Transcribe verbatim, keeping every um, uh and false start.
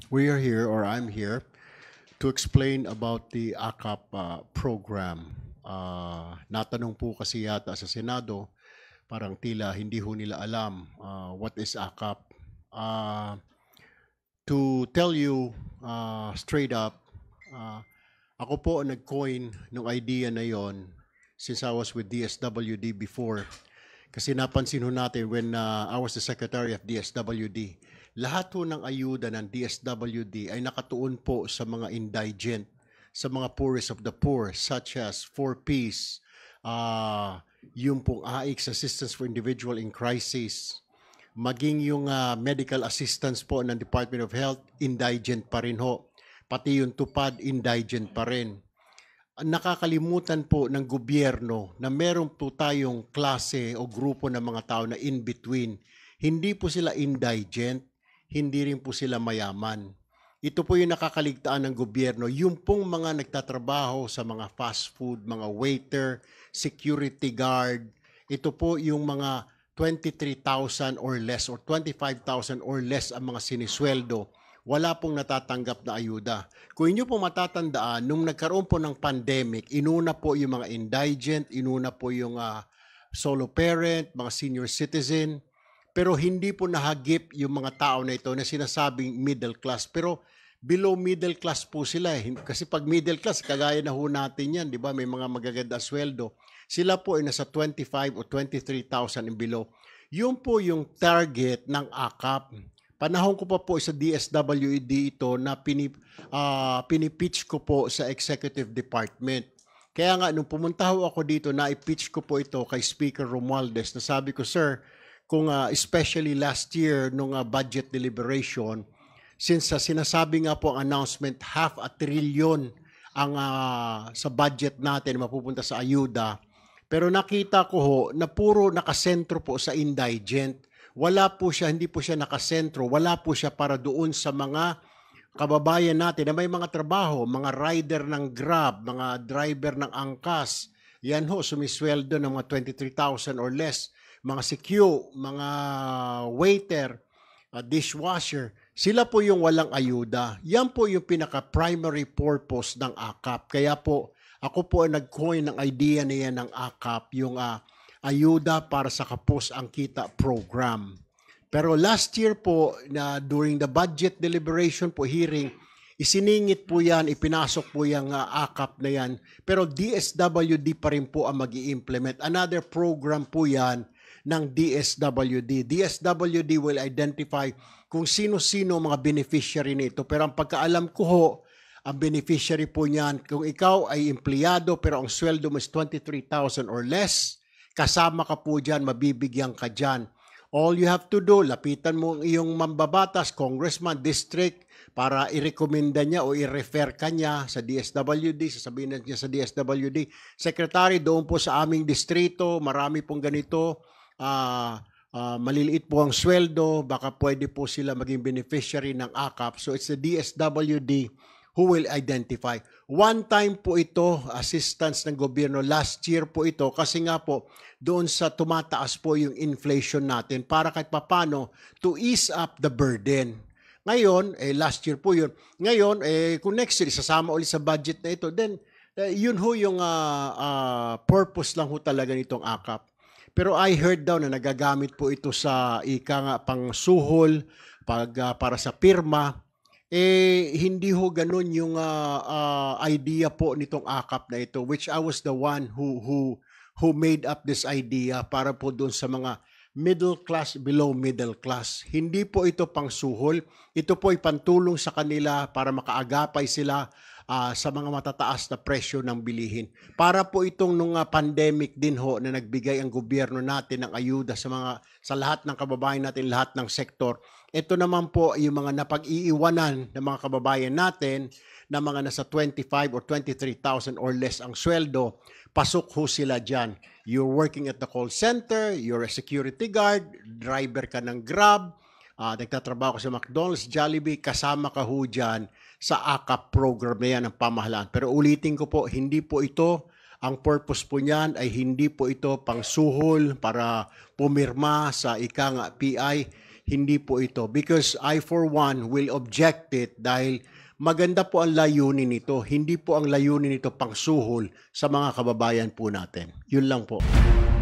we are here, or I'm here, to explain about the A K A P uh, program. Uh, natanong po kasi yata sa Senado, parang tila hindi ho nila alam uh, what is A K A P. Uh, to tell you uh, straight up, uh, ako po ang nag-coin ng idea na yon since I was with D S W D before. Kasi napansin ho natin when uh, I was the Secretary of D S W D, lahat ho ng ayuda ng D S W D ay nakatuon po sa mga indigent, sa mga poorest of the poor, such as four Ps, uh, yung pong A I C, Assistance for Individual in Crisis, maging yung uh, medical assistance po ng Department of Health, indigent pa rin ho. Pati yung tupad, indigent pa rin. Nakakalimutan po ng gobyerno na meron po tayong klase o grupo ng mga tao na in between. Hindi po sila indigent, hindi rin po sila mayaman. Ito po yung nakakaligtaan ng gobyerno, yung pong mga nagtatrabaho sa mga fast food, mga waiter, security guard, ito po yung mga twenty-three thousand or less or twenty-five thousand or less ang mga sinisweldo, wala pong natatanggap na ayuda. Kung inyo po matatandaan, nung nagkaroon po ng pandemic, inuna po yung mga indigent, inuna po yung uh, solo parent, mga senior citizen, pero hindi po nahagip yung mga tao na ito na sinasabing middle class. Pero below middle class po sila eh. Kasi pag middle class, kagaya na ho natin yan, di ba? May mga magaganda sweldo. Sila po ay nasa twenty-five o twenty-three thousand and below. Yun po yung target ng A K A P. Panahon ko pa po sa D S W D ito na pinip, uh, pinipitch ko po sa Executive Department. Kaya nga, nung pumunta ho ako dito, na-pitch ko po ito kay Speaker Romualdez na sabi ko, Sir, kung uh, especially last year nung uh, budget deliberation, since uh, sinasabi nga po ang announcement, half a trillion ang uh, sa budget natin mapupunta sa ayuda, pero nakita ko ho na puro nakasentro po sa indigent. Wala po siya, hindi po siya nakasentro, wala po siya para doon sa mga kababayan natin na may mga trabaho, mga rider ng Grab, mga driver ng angkas. Yan ho, sumisweldo ng mga twenty-three thousand or less. Mga C Q, mga waiter, uh, dishwasher. Sila po yung walang ayuda. Yan po yung pinaka-primary purpose ng A K A P. Kaya po, ako po nag-coin ng idea na yan ng A K A P, yung uh, ayuda para sa kapos ang kita program. Pero last year po, na during the budget deliberation po, hearing, isiningit po yan, ipinasok po yung uh, A K A P na yan. Pero D S W D pa rin po ang mag-i-implement. Another program po yan ng D S W D. D S W D will identify kung sino-sino mga beneficiary nito. Pero ang pagkaalam ko ho, ang beneficiary po niyan, kung ikaw ay empleyado pero ang sweldo mo is twenty-three thousand or less, kasama ka po dyan, mabibigyan ka dyan. All you have to do, lapitan mo ang iyong mambabatas, congressman, district, para i-recommenda niya o i-refer ka niya sa D S W D, sasabihin niya sa D S W D, Secretary, doon po sa aming distrito, marami pong ganito, uh, uh, maliliit po ang sweldo, baka pwede po sila maging beneficiary ng A K A P. So it's the D S W D who will identify. One time po ito, assistance ng gobyerno, last year po ito, kasi nga po, doon sa tumataas po yung inflation natin para kahit papano to ease up the burden. Ngayon, eh, last year po yun. Ngayon, eh, kung next year, sasama ulit sa budget na ito, then eh, yun ho yung uh, uh, purpose lang ho talaga nitong A K A P. Pero I heard daw na nagagamit po ito sa ika nga pang suhol, pag, uh, para sa pirma. Eh, hindi ho ganun yung uh, uh, idea po nitong A K A P na ito, which I was the one who who who made up this idea para po doon sa mga middle class, below middle class. Hindi po ito pang suhol. Ito po ay pantulong sa kanila para makaagapay sila uh, sa mga matataas na presyo ng bilihin. Para po itong nung uh, pandemic din ho na nagbigay ang gobyerno natin ng ayuda sa mga sa lahat ng kababayan natin, lahat ng sektor. Ito naman po yung mga napag-iiwanan ng mga kababayan natin na mga nasa twenty-five or twenty-three thousand or less ang sweldo, pasok ho sila dyan. You're working at the call center, you're a security guard, driver ka ng Grab, uh, nagtatrabaho ka sa McDonald's, Jollibee, kasama ka ho dyan sa A K A P program na yan ng pamahalaan. Pero ulitin ko po, hindi po ito, ang purpose po niyan ay hindi po ito pang suhol para pumirma sa ika nga P I. hindi po ito. Because I for one will object it dahil maganda po ang layunin nito. Hindi po ang layunin nito pangsuhol sa mga kababayan po natin. Yun lang po.